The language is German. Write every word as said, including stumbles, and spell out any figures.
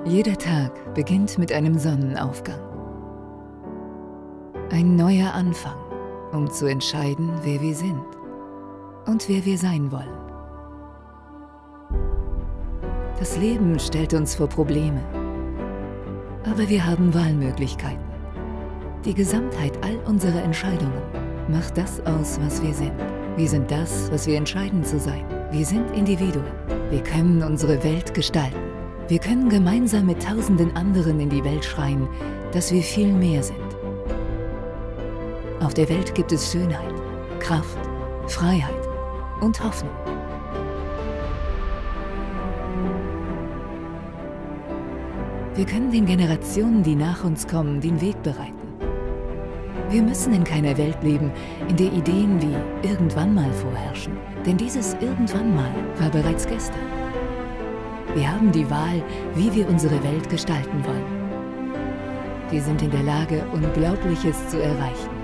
Jeder Tag beginnt mit einem Sonnenaufgang. Ein neuer Anfang, um zu entscheiden, wer wir sind und wer wir sein wollen. Das Leben stellt uns vor Probleme, aber wir haben Wahlmöglichkeiten. Die Gesamtheit all unserer Entscheidungen macht das aus, was wir sind. Wir sind das, was wir entscheiden zu sein. Wir sind Individuen. Wir können unsere Welt gestalten. Wir können gemeinsam mit tausenden anderen in die Welt schreien, dass wir viel mehr sind. Auf der Welt gibt es Schönheit, Kraft, Freiheit und Hoffnung. Wir können den Generationen, die nach uns kommen, den Weg bereiten. Wir müssen in keiner Welt leben, in der Ideen wie irgendwann mal vorherrschen. Denn dieses irgendwann mal war bereits gestern. Wir haben die Wahl, wie wir unsere Welt gestalten wollen. Wir sind in der Lage, Unglaubliches zu erreichen.